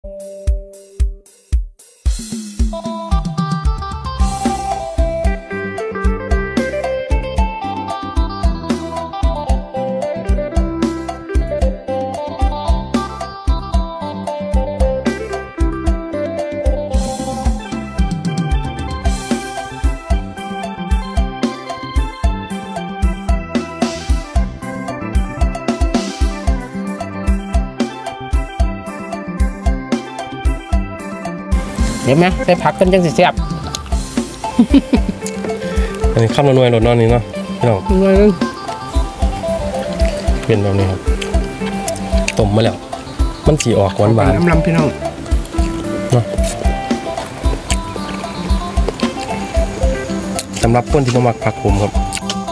เห็นไหมใส่ผักกันจังสิแซ่บอันนี้ข้ามหน่วยรถนอนนี่เนาะพี่น้องหน่วยนึงเป็นแบบนี้ครับต้มมาแล้วมันสีออกหวานน้ำลำพี่น้องเนาะสำหรับคนที่มาหมักผักผมครับ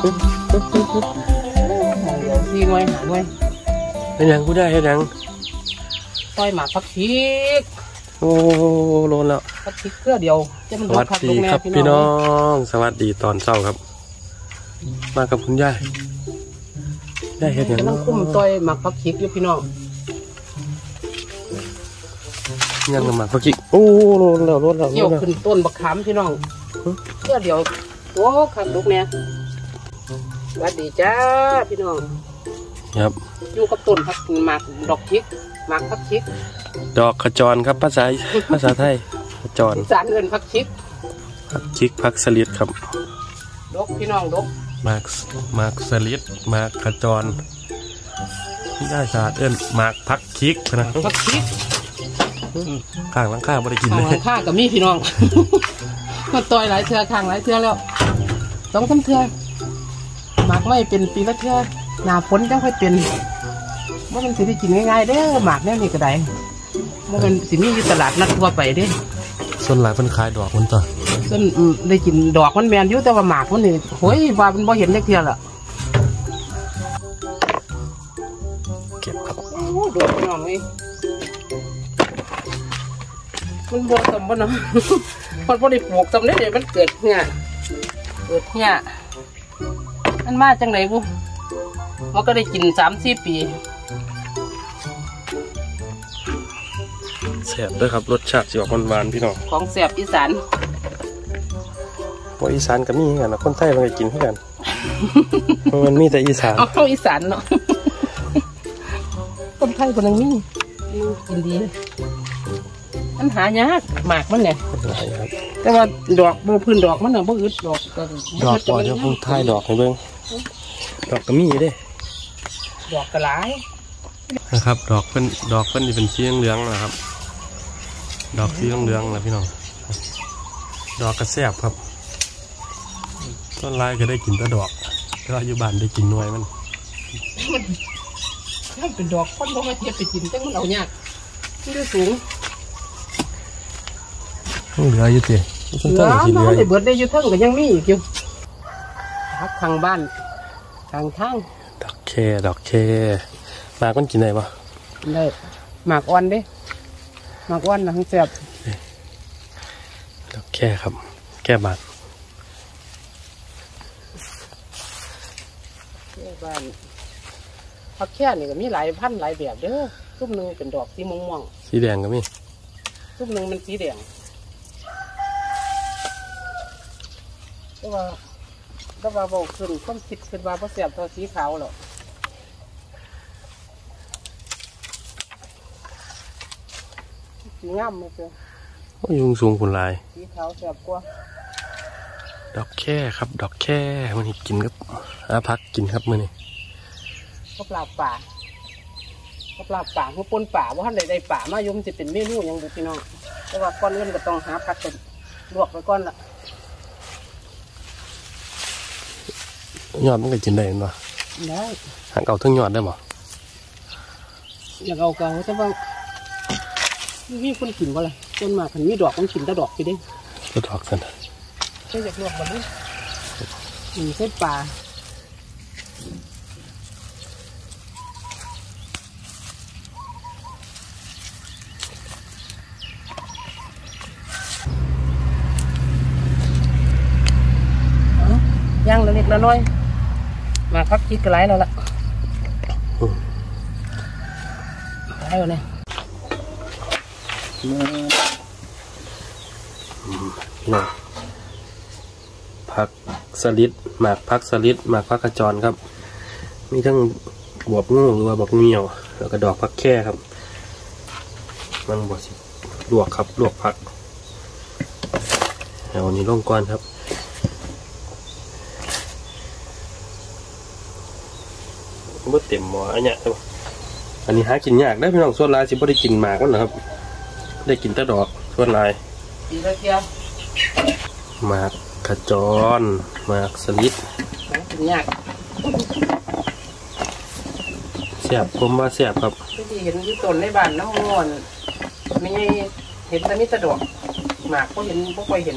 ซีหน่วยหาหน่วยเป็นยังกูได้ให้ยังต้อยหมากผักชีกโอ้โลนแล้วผักชีกเกลือเดียวสวัสดีครับพี่น้องสวัสดีตอนเช้าครับมากับคุณย่าได้เห็นยังต้องคุ้มต้อยหมากผักชีกอยู่พี่น้องยังกับหมากผักชีกโอ้โลนแล้วเกี่ยวขึ้นต้นบักขามพี่น้องเกลือเดียวโอ้ขับลูกเนี่ยสวัสดีจ้าพี่น้องครับอยู่กับต้นผักหมากดอกชิกหมากผักชิกดอกขจรครับภาษาไทยขจรสารเงินผักชิกผักสลิดครับดกพี่น้องดกหมากสลิดหมากขจรได้ศาสตร์หมากผักชิกนะผักชิกข้างหลังข้าไม่ได้กินเลยข้างกับมีพี่น้องมันต่อยหลายเทือข้างหลายเทือแล้วต้องทำเทือหมากไม่เป็นปีละเทือหน้าฝนจังค่อยเป็นว่ามันสิได้กินง่ายๆเด้อหมากเนี่ยนี่ก็ได้ว่ามันสิมีอยู่ตลาดนัดทั่วไปเด้ส่วนหลายเป็นขายดอกมันต่อส่วนได้กินดอกมันแมนอยู่แต่ว่าหมากมันนี่โอ้ยว่ามันบ่เห็นจักเทื่อละเก็บครับโอ้ดอกน้องนี่มันบ่สมบูรณ์เนาะมันบ่ได้ปลูกสำเร็จเลยมันเกิดเนี่ยมันมาจังไหนบุมันก็ได้กิน3-4 ปีแซ่บด้วยครับรสชาติสิออกหวานๆพี่น้องของแซ่บอีสานว่าอีสานกับมีกันนะคนไทยมันก็กินเท่ากันมันมีแต่อีสานอีสานเนาะคนไทยคนนึงมีกินดีมันหายากหมากมันเนี่ยแต่ว่าดอกพื้นดอกมันน่ะบ่อึดดอกก่อนจะพูดไทยดอกให้เบิ่งดอกก็มีเด้ดอกกระไรนะครับดอกเพิ่นที่เป็นสีเหลืองนะครับดอกสีเหลืองนะพี่น้องดอกกระแซบครับต้นไม้ก็ได้กินแต่ดอกก็อยู่บ้านได้กินหน่วยมันเป็นดอกคนบ่มาเทียบไปกินจังมันเอายากที่ได้สูงเหลืออยู่สิเหลือน้องได้เบิดได้อยู่ทั้งก็ยังมีอีกอยู่พักทางบ้านทางดอกเคหมากมันกินได้ปะได้หมากอ่อนเด้หมากอ่อนนะทั้งแซ่บดอกแค่ครับแค่บานบ้านผักแค่นี่ก็มีหลายพันหลายแบบเด้อทุกนึงเป็นดอกสีม่วงสีแดงก็มีทุกนึงมันสีแดงแต่ว่าบอกขึ้นต้องคิดขึ้นว่าเพราะแซ่บตัวสีขาวหรอกสีงามเลยเจ้ายุงสูงคุณลายสีขาวแซ่บกว่าดอกแค่ครับดอกแค่มันกินครับพักกินครับมือนี่ก็ปลาป่าเขาปนป่าว่าท่านใดป่ามายมจะเป็นเมนูยังดูพี่น้องแต่ว่าก้อนเงินก็ต้องหาผักกันลวกไปก้อนละยอดมันก็กินได้เนาะได้หางเก่าทั้งยอดได้หรออยากเอาเก่าแต่ว่ามีคนกินว่าอะไรต้นมาขันมีดอกมันกินแต่ดอกไปได้ดอกกันใช่อยากลวกแบบนี้เส้นปลาย่างเล็กๆน้อยมาพักคิดกันไรแล้วล่ะได้แล้วเนี่ยนี่ผักสลิดหมากผักสลิดหมากผักกระจรครับมีทั้งบวบงูหรือว่าบวบเงียวแล้วก็ดอกผักแค่ครับมันบวบสิลวกครับลวกผักเอาอันนี้ลงก่อนครับมันเต็มหม้ออันเนี้ยใช่ปะอันนี้หากินยากได้พี่น้องส่วนลายสิบ่ได้กินหมากมันนะครับได้กินแต่ดอกส่วนลายกินตะเกียบหมากขจรหมากสลิดกินยากแซ่บผมว่าแซ่บครับที่เห็นที่ต้นในบ้านน้ำมอนไม่เห็นแต่นี่ตะดอกหมากก็เห็นพวกไปเห็น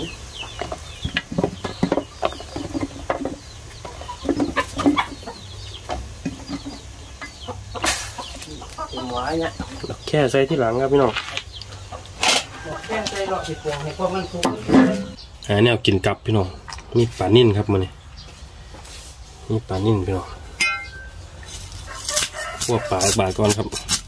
หัวเนี่ยแค่ใส่ที่หลังครับพี่น้องแค่ใส่หลอดติดพวงให้พวกมันสูงแนวกินกับพี่น้องนี่ปลานิ่นครับมันนี่ปลานิ่นพี่น้องพวกปลาบาดก่อนครับ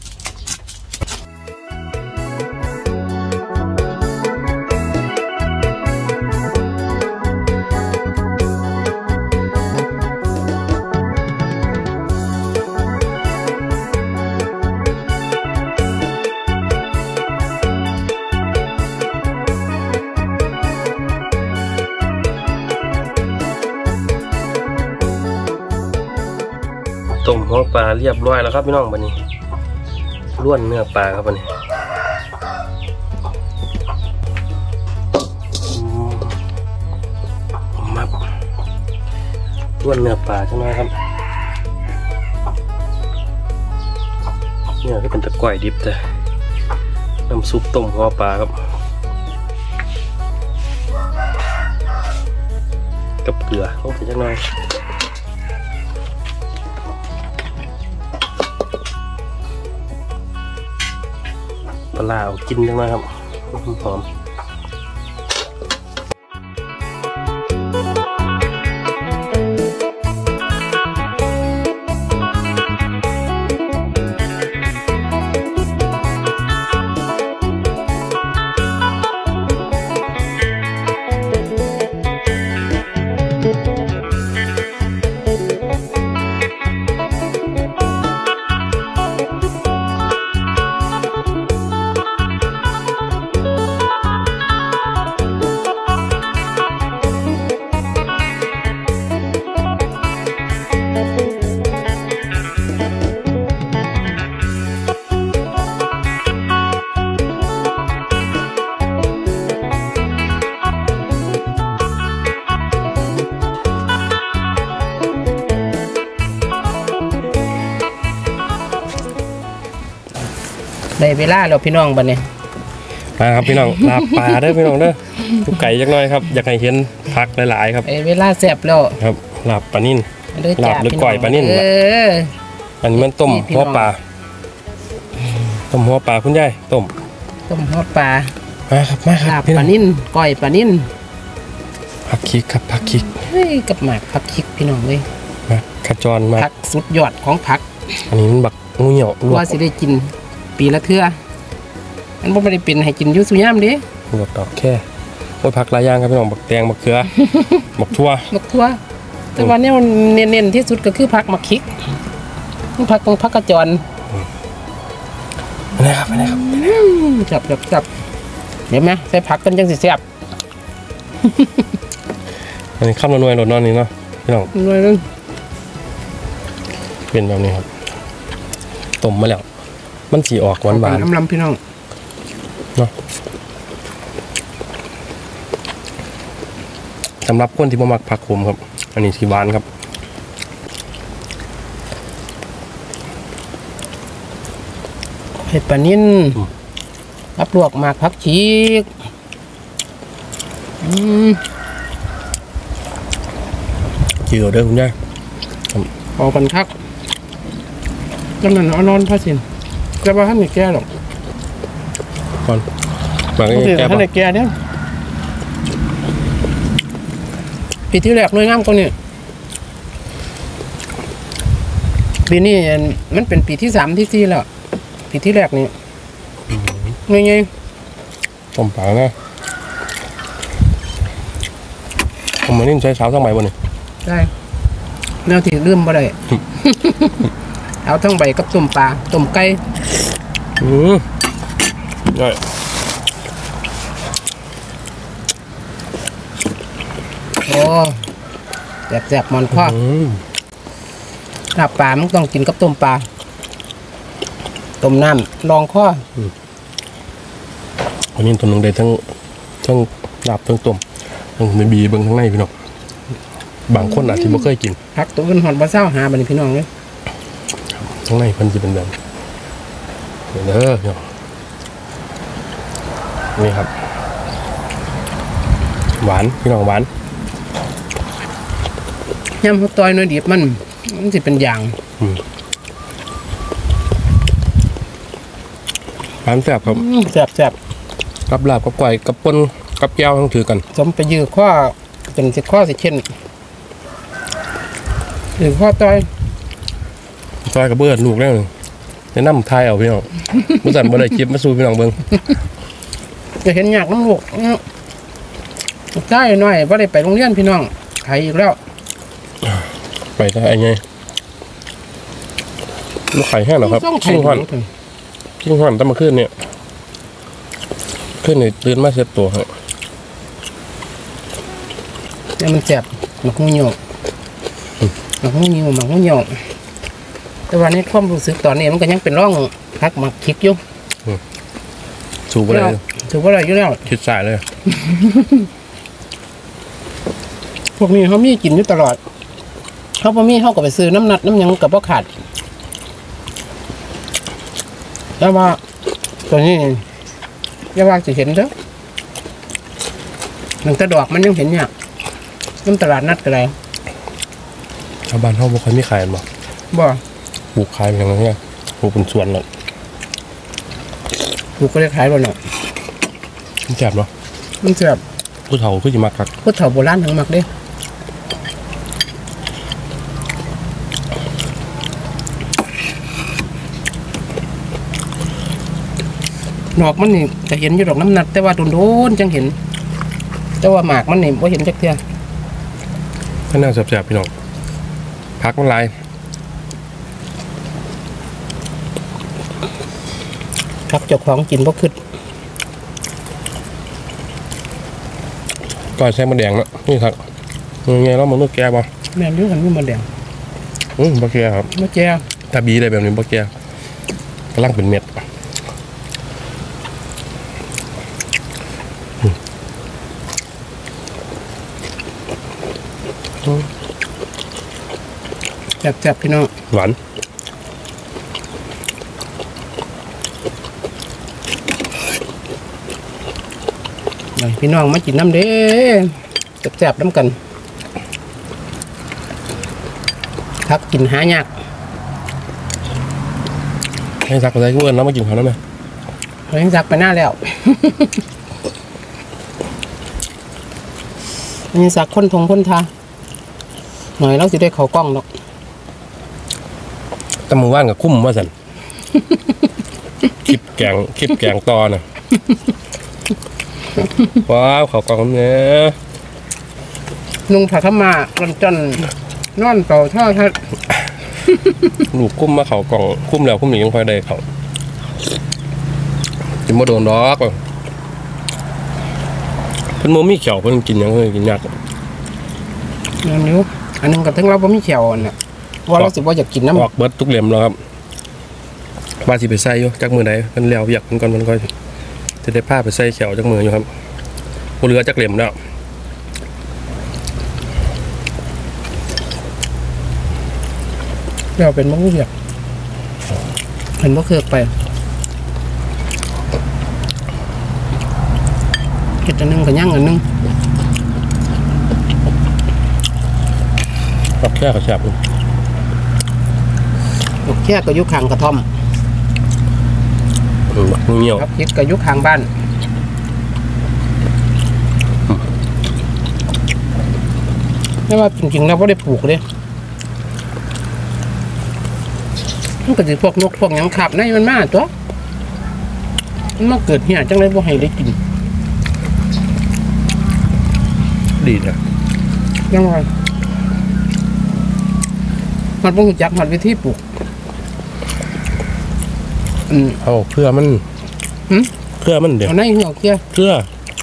ต้มหัวปลาเรียบร้อยแล้วครับพี่น้องวันนี้ล้วนเนื้อปลาครับวันนี้มับล้วนเนื้อปลาใช่ไหมครับเนี่ยก็เป็นตะกร้อยดิบแต่น้ำซุปต้มหัวปลาครับกับเกลือต้องใส่จังหน่อยปลาเอากินจังเลยครับหอมได้เวลาแล้วพี่น้องบัดนี้มาครับพี่น้องลาบปลาเด้อพี่น้องเด้อทุกไก่จักหน่อยครับอยากให้เห็นผักหลายๆครับเวลาแซ่บแล้วครับลาบปลานิ่นลาบหรือก่อยปลานิ่นอันนี้มันต้มหัวปลาหัวปลาคุณยายต้มหัวปลามาครับมาครับปลานิ่นก่อยปลานิ่นผักคิกครับผักคิกกับหมากผักคิกพี่น้องเลยขจรมาผักสุดยอดของผักอันนี้มันบักงูเหี่ยวว่าสิได้กินปีละเทื่อมันไม่ได้เป็นให้กินยุ่สุย่ามดิหมดดอกแค่โอ้ยผักหลายอย่างครับพี่น้องบักแตงบักเขือบักทั่วแต่วันนี้มันเน้นที่สุดก็คือผักมะคิกผักตรงผักกระจรไปไหนครับจับเดี๋ยวไหมใส่ผักกันจังสิแซ่บอันนี้ข้ามหน่วยหลดนอนนี่เนาะพี่น้องหน่วยนึงเป็นแบบนี้ครับต้มมาแล้วมันสีออกหวานลำพี่น้องเนาะสำหรับคนที่บ่มักผักขมครับอันนี้สีหวานครับเห็ดปลานิ่นรับลวกหมากผักชีกเจียวเด้อคุณยายพอกันคักจำนั้นนอนพระสินแต่ว่าท่านไม่แก่หรอกก่อนบางทีท่านไม่แก่เนี่ยปีที่แรกหน่วยงามกว่านี้ปีนี้มันเป็นปีที่3 ที่ 4แล้วปีที่แรกนี่หน่วยไงต้มปลานะผมมานิ่มใช้เช้าทั้งใบบนนี่ได้แนวที่ลืมบ่ได้ เอาทั้งใบกับต้มปลาต้มไก่ได้โอ้แซ่บๆมันคว้าลาบปลามันต้องกินกับต้มปลาต้มน้ำรองข้อวันนี้ตัวหนึ่งได้ทั้งลาบทั้งต้มทั้งบีเบิ้งข้างในพี่น้องบางคนอาจจะไม่เคยกินพักตัวอื่นหอดบะเศร้าหาบัดนี้พี่น้องเลยข้างในมันจะเป็นแบบเด้อพี่น้องนี่ครับ หวานพี่น้องหวานย่ำข้าวต้อยน้อยดิบมันสิเป็นอย่างหวานแซ่บครับแซ่บกับลาบกับไก่กับปนกับแก้วต้องถือกันสมไปยืดข้อเป็นสิข้อสิเช่นหรือข้อต้อยซอยกับเบิร์ดลูกแล้วแนะนำทายเอาพี่น้องมื่อสั่นบ่ได้คลิปมาสู่พี่น้องเบิ่งจะเห็นยากน้ำลูกใกล้หน่อยว่าได้ไปโรงเรียนพี่น้องไขอีกแล้วไปได้ไงลูกไข่แห้งเหรอครับต้องไข่ชิงหอนตั้งมาขึ้นเนี่ยขึ้นเนี่ยตื่นมาเช็ดตัวให้เนี่ยมันแซ่บหมักหูเหนียวหมักหูเหนียวหมักหูเหนียวแต่ว่าในความรู้สึกตอนนี้มันก็ยังเป็นร่องพักหมักคิกอยู่สูบอะไรถือว่าอะไรอยู่แล้วคิดสายเลยพวกนี้เขามีกินอยู่ตลอดเขาพอมีเขาก็ไปซื้อน้ำนัดน้ำหยังกับพ่อขาดแล้วว่าตัวนี้อย่าว่าจะเห็นเด้อหนังตะดอกมันยังเห็นเนี่ยน้ำตลาดนัดก็ได้ชาวบ้านเขาบ่ค่อยมีขายบ่บ่ปลูกขายเป็นอย่างนี้ปลูกเป็นสวนเลยถูกก็ได้ขายบ่เนาะมันแซ่บเนาะมันแซ่บผู้เฒ่าคือสิมักครับพุทธเฒ่าโบราณทั้งมักเด้ดอกมันนี่จะเห็นอยู่ดอกน้ำนัดแต่ว่าโดนๆจังเห็นแต่ว่าหมากมันนี่บ่เห็นจักเทื่อข้างหน้าแซ่บๆพี่น้องพักมันลายครับเจ้าของกินบ่ขึ้นก่อนใช้มะแดงเนาะนี่ครับไงเรามันต้องแก่บ่แม่นอยู่กันมีมันแดงบ่แก่ครับบ่แจ้ถ้าบีได้แบบนี้บ่แก่กำลังเป็นเม็ดแซ่บๆพี่น้องหวานพี่น้องมากินน้ำเด้แซ่บๆน้ำกันพักกินหายากให้ซักอะไรกูเอิ้นแล้วมากินข้าวแล้วไหมเรายังซักไปหน้าแล้ว ยังซักพ่นทงพ่นทาหน่อยเราสิได้เขากล้องดอกแต่มือว่านกับคุ้มว่าสัน คลิปแกงตอน่ะ ว้าวเขากล่องเนี่ยนุ่งผ้าขาวม้าจนนอนเป่าท่อทัดลูกคุ้มมาเขากล่องคุ้มแล้วคุ้มหนียังค่อยได้เขากินมาโดนดอกเพิ่นโมมีเขียวเพิ่นกินยังกินยากนั่นนิ้วอันนึงกับทั้งเราบ่มีเขียวน่ะว่าเราสิว่าอยากกินน้ำออกเบิดทุกเหลี่ยมแล้วครับว่าสิไปใส่อยู่จักมือใดเพิ่นแล้วอยากเพิ่นก่อนเพิ่นค่อยจะได้ผ้าไปใส่เขียวจักมืออยู่ครับบ่เหลือจักเหลี่ยมแล้วเราเป็นมะม่วงเหียกเห็นมะเขือไปเห็ดอันนึงกับย่างอันนึงกับแค่กระชับดอกแค่ก็อยู่ข้างกระท่อมเงี้ยวครับคิดก็อยู่ข้างบ้านไม่ว่าจริงๆแล้วก็ได้ปลูกเลยมันก็จะพวกนกพวกหยังขับในมันมาตัวมันมาเกิดเหี้ยจังเลยบ่ให้ได้กินดีนะยังไงมันบ่รู้จักมันวิธีปลูกเอาเพื่อมันเพื่อมันเดี๋ยวเอาในหัวเกี้ยเพื่อ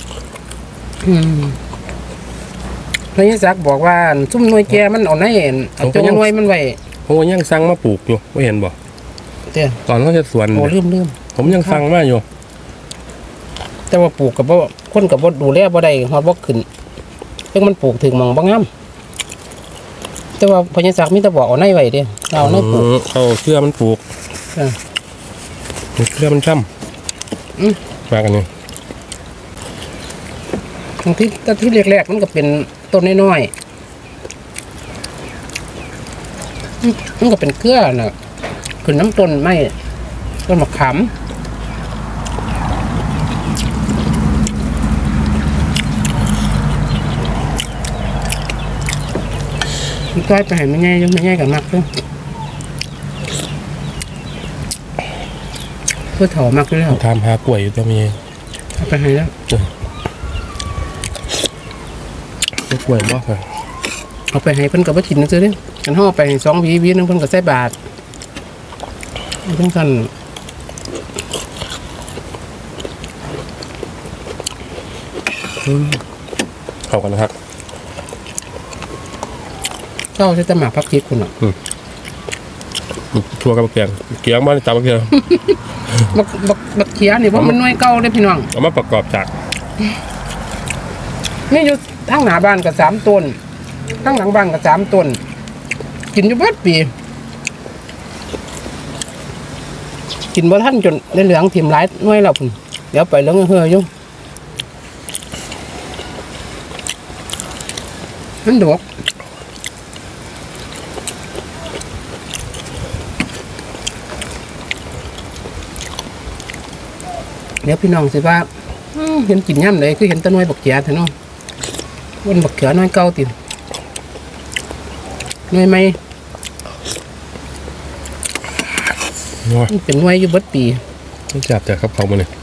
นายศักดิ์บอกว่าซุ่มหน่วยแกมันเอาในเอาเจ้าหน่วยมันไว้ผมก็ยังสั่งมาปลูกอยู่ไม่เห็นบ่เตี้ยตอนเขาจะสวนโอ้ลืมผมยังสั่งมาอยู่แต่ว่าปลูกกับบ่คนกับบ่ดูแลบ่ได้ฮอดบ่ขึ้นเพิ่งมันปลูกถึงหม่องบ่งามแต่ว่าพญาศักดิ์มีแต่บอกเอาในไว้เด้เอาในปลูกเอาเพื่อมันปลูกเพื่อมันช่ำมากันนี่บางทีแต่ที่แรกๆมันก็เป็นต้นน้อยๆมันก็เป็นเกลือน่ะขึ้นน้ำต้นไม้ต้นมะขามมันก้อยไปให้ไม่ง่ายยังไม่ง่ายกับมักเลยเพื่อถอมักเลยเหรอทำหากล้วยอยู่ตัวมีเอาไปให้แล้วกล้วยบ่ค่ะเอาไปให้เพิ่นกับว่ากินนั่นซื้อเด้กันห่อไปให้2 หวีนึงเพิ่นก็ใส่บาทเพิ่นกันเข้ากันนะครับเจ้าใช้แต่หมากพักคิดคุณอ่ะทัวกับเกียงบ้านจับเกียงบักเขียนี่เพราะมันน้อยเก่าเด้พี่น้องเอามาประกอบจากนี่อยู่ทางหน้าบ้านก็3 ต้นทางหลังบ้านก็3 ต้นกินอยู่เบิดปีกินบ่ทันจนได้เหลืองถิ่มหลายหน่วยแล้วพุ่นเดี๋ยวไปเหลืองเหืออยู่มันดกเดี๋ยวพี่น้องสิว่าเห็นกินย่ำเลยคือเห็นแตะน้อยบักเขียเถอะเนาะวันบักเขียน้อยเก่าติน้อยไหมมันเป็นน้อยอยู่เบิดปีไม่จับแต่ครับเขามาเลย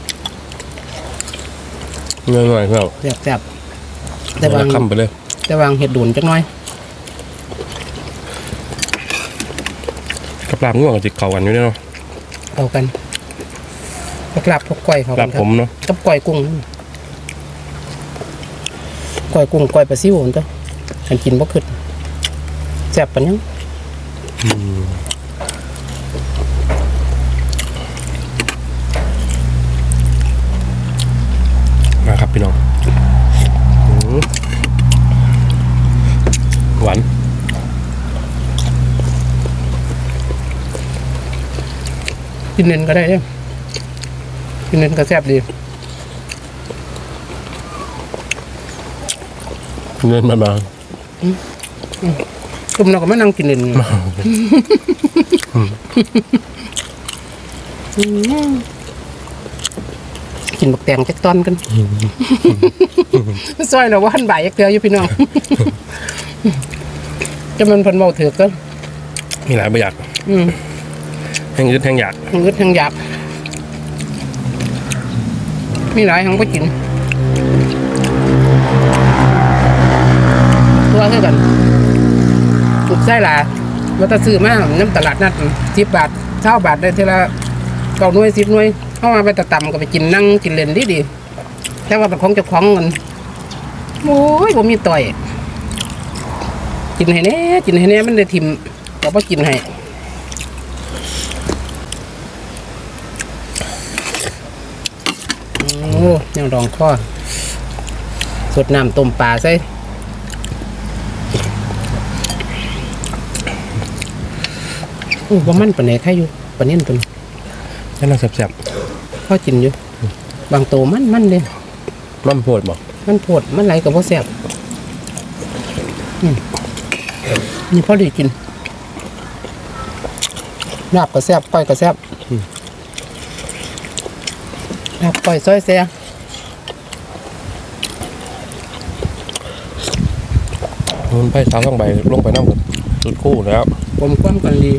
เงื่อนหน่อยเพื่อนแซ่บแต่วางคำไปเลยแต่วางเห็ดดุนจักหน้อยกับลาบง่วงกับจิกเขากันอยู่เนี่ยเนาะเอากันกลับพวกก้อยเขาลาบผมเนาะกับก้อยกุ้งก้อยกุ้งก้อยปลาซิวนั่นตัวฉันกินบ่ขึ้นแซ่บปานยังมาครับพี่น้องหวานกินเน้นก็ได้เนี่ยกินเน้นก็แซ่บดีเงินมาตุ่มเราก็มานั่งกินเน้นกินบักแตงจักตอนกันซอยเราว่าหันบ่ายยักเกลืออยู่พี่น้องจะมันเพิ่นเบาถือก็มีหลายประหยัดแห้งยืดแห้งหยาดทั้งอึดทั้งอยากมีหลายทั้งไปกินตัวเท่ากันถูกไส้หลาว่าถ้าซื้อมาน้ำตลาดนัด10 บาท20 บาทได้ทีละ9 หน่วย10 หน่วยเข้ามาไปตะต่ำก็ไปกินนั่งกินเล่นดีแต่ว่าเป็นของเจ้าของเงินโอ้ยผมมีต่อยกินให้แน่มันได้ทิมก็บ่กินให้โอ้ยังรองข้อสดน้ำต้มปลาใส่ว่ามันปะไหนใครอยู่ปะเนียนตัวนี้ให้เราแซ่บพ่อกินอยู่บางโตมันเลยๆมันโพดบอกมันโผดมันไหลกับพ่อแซ่บนี่พ่อดีกินลาบก็แซ่บก้อยก็แซ่บลาบก้อยซอยแซ่มันไปสาวต้องใบลงไปน้ำกับสุดคู่แล้วผมความกันดี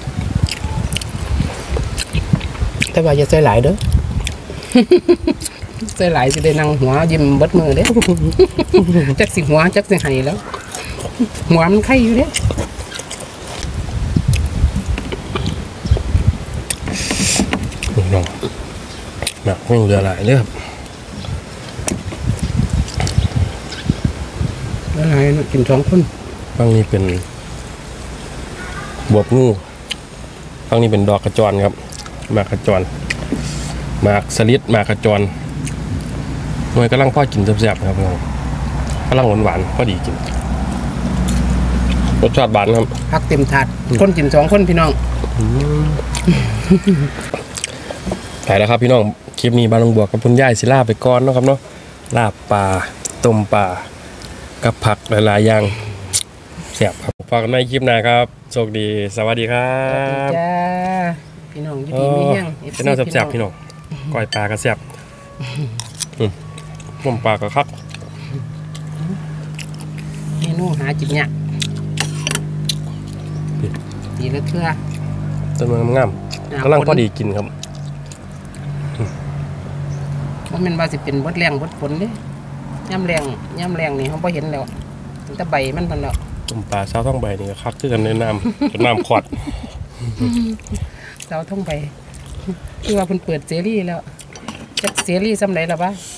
แต่ว่าอย่าใส่หลายเด้อใส่หลายสิได้นั่งหัวยิ้มเบิดมือเด้จักสิหัวจักสิไห้แล้วหัวมันไข่อยู่เด้น้องหมักไม่เหลือหลายเลยครับแล้วไงกิน2 คนฝั่งนี้เป็นบวบงูฝั่งนี้เป็นดอกกระจรครับหมากกระจรหมากสลิดหมากกระจรหน่วยกำลังพ่อกินแซ่บๆครับน้องกำลังหวานๆพอดีกินรสชาติหวานครับพักเต็มถาดคนกิน2 คนพี่น้องไปแล้วครับพี่น้องคลิปนี้บ้านลงบวกกับคุณย่ายศิลาไปก่อนเนาะครับเนาะลาบปลาต้มปลากับผักหลายๆอย่างแซ่บครับฝากกันในคลิปหน้าครับโชคดีสวัสดีครับจ้าพี่น้องอยู่ดีมีแห้งเป็นน้ำแซ่บๆพี่น้องก้อยปลาก็แซ่บต้มปลาก็คักเมนูหาจิบเนี่ยดีแล้วเชื่อต้นมันงามกำลังพอดีกินครับว่ามันว่าสิเป็นบดแรงบดฝนเด้ย่ำแรงนี่เขาพอเห็นแล้วแต่ใบมันพันแล้วต้มปลาเช้าท้องใบนี่ก็คักขึ้นกันในน้ำจนน้ำขวดเช้าท้องใบคือว่าเพิ่นเปิดเซรี่แล้วจักเซรี่ซ้ำไหนหรอวะ